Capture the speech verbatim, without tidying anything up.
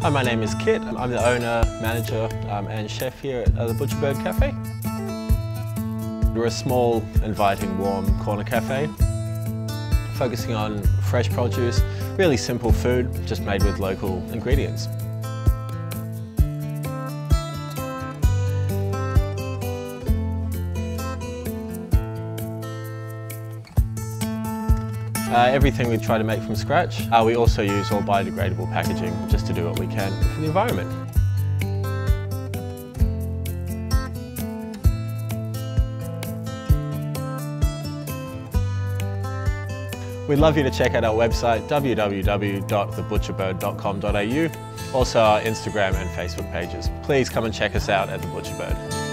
Hi, my name is Kit. I'm the owner, manager um, and chef here at uh, the Butcherbird Cafe. We're a small, inviting, warm corner cafe, focusing on fresh produce, really simple food, just made with local ingredients. Uh, everything we try to make from scratch. Uh, we also use all biodegradable packaging just to do what we can for the environment. We'd love you to check out our website w w w dot the butcherbird dot com dot a u, also our Instagram and Facebook pages. Please come and check us out at the Butcherbird.